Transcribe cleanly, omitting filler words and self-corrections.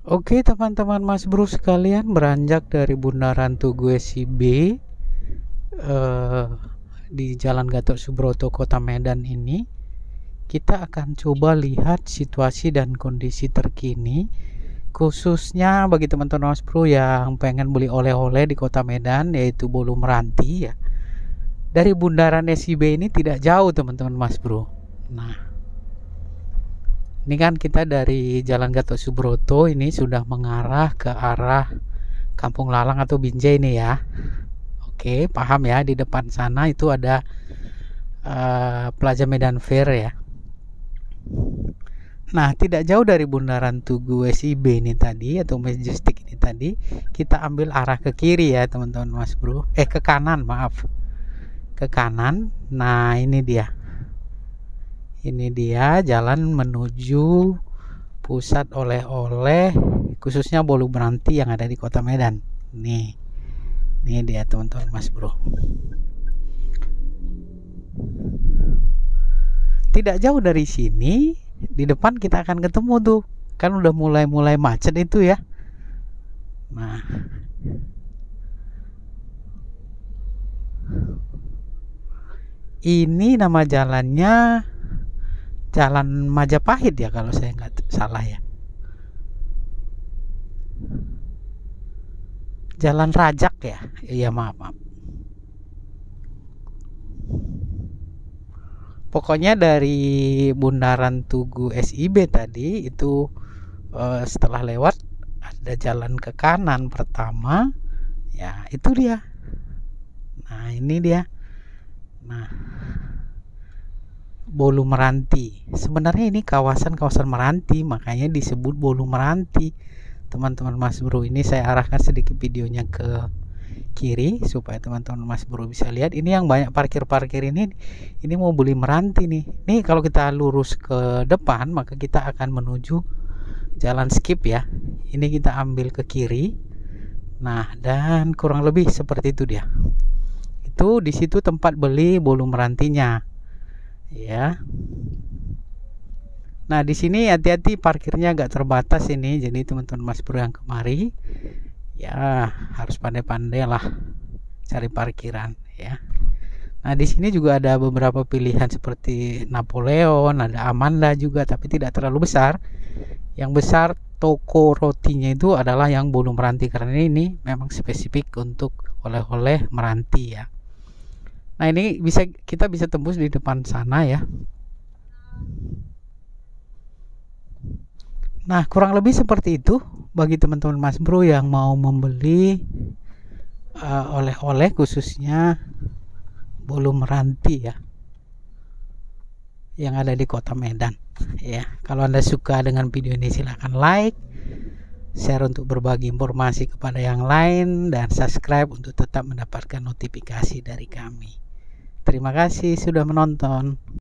Oke teman-teman Mas Bro sekalian, beranjak dari Bundaran Tugu SIB di Jalan Gatot Subroto Kota Medan ini, kita akan coba lihat situasi dan kondisi terkini, khususnya bagi teman-teman Mas Bro yang pengen beli oleh-oleh di Kota Medan, yaitu bolu meranti ya. Dari Bundaran SIB ini tidak jauh teman-teman Mas Bro. Nah, ini kan kita dari Jalan Gatot Subroto ini sudah mengarah ke arah Kampung Lalang atau Binjai ini ya. Oke, paham ya, di depan sana itu ada Plaza Medan Fair ya. Nah, tidak jauh dari Bundaran Tugu SIB ini tadi atau Majestic ini tadi, kita ambil arah ke kiri ya teman-teman Mas Bro. Ke kanan, maaf. Ke kanan. Nah, ini dia. Ini dia jalan menuju pusat oleh-oleh, khususnya bolu meranti yang ada di Kota Medan. Nih dia teman-teman Mas Bro. Tidak jauh dari sini, di depan kita akan ketemu tuh. Kan udah mulai macet itu ya. Nah, ini nama jalannya Jalan Majapahit ya kalau saya nggak salah ya. Jalan Rajak ya. Iya, maaf. Pokoknya dari Bundaran Tugu SIB tadi itu setelah lewat ada jalan ke kanan pertama. Ya, itu dia. Nah, ini dia. Nah, bolu meranti. Sebenarnya ini kawasan meranti, makanya disebut bolu meranti. Teman-teman Mas Bro, ini saya arahkan sedikit videonya ke kiri supaya teman-teman Mas Bro bisa lihat. Ini yang banyak parkir ini mau beli meranti nih. Nih kalau kita lurus ke depan maka kita akan menuju jalan skip ya. Ini kita ambil ke kiri. Nah, dan kurang lebih seperti itu dia. Itu di situ tempat beli bolu merantinya. Ya. Nah, di sini hati-hati parkirnya agak terbatas ini. Jadi teman-teman Mas Bro yang kemari ya harus pandai-pandai lah cari parkiran ya. Nah, di sini juga ada beberapa pilihan seperti Napoleon, ada Amanda juga, tapi tidak terlalu besar. Yang besar toko rotinya itu adalah yang bolu meranti karena ini memang spesifik untuk oleh-oleh meranti ya. Nah, ini kita bisa tembus di depan sana ya. Nah, kurang lebih seperti itu bagi teman-teman Mas Bro yang mau membeli oleh-oleh khususnya bolu meranti ya yang ada di Kota Medan ya. Kalau Anda suka dengan video ini silahkan like, share untuk berbagi informasi kepada yang lain, dan subscribe untuk tetap mendapatkan notifikasi dari kami. Terima kasih sudah menonton.